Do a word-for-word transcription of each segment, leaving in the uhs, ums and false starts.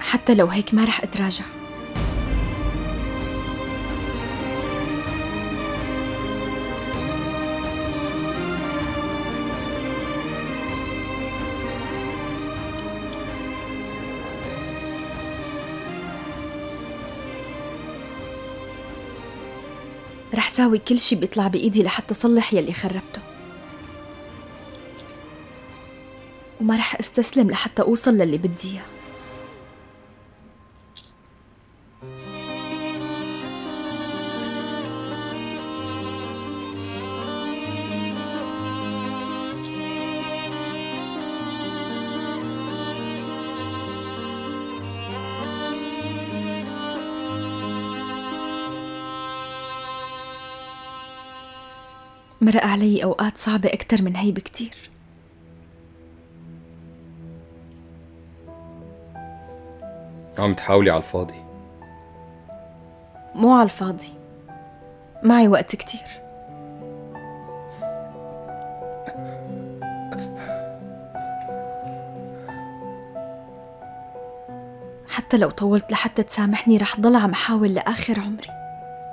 حتى لو هيك ما رح أتراجع. رح ساوي كل شي بيطلع بإيدي لحتى صلح يلي خربته، وما رح استسلم لحتى أوصل للي بدي إياه. مرق علي أوقات صعبة أكتر من هي بكتير. عم تحاولي على الفاضي. مو على الفاضي، معي وقت كتير. حتى لو طولت لحتى تسامحني رح ضل عم حاول لآخر عمري.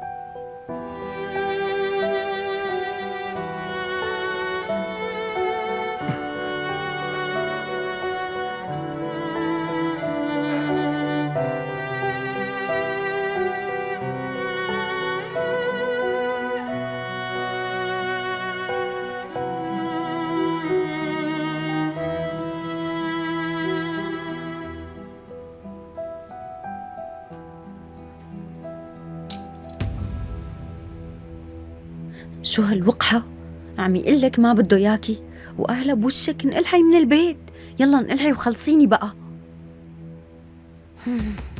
شو هالوقحة؟ عم يقلك ما بده ياكي وأهلا بوشك انقلعي من البيت. يلا انقلعي وخلصيني بقى.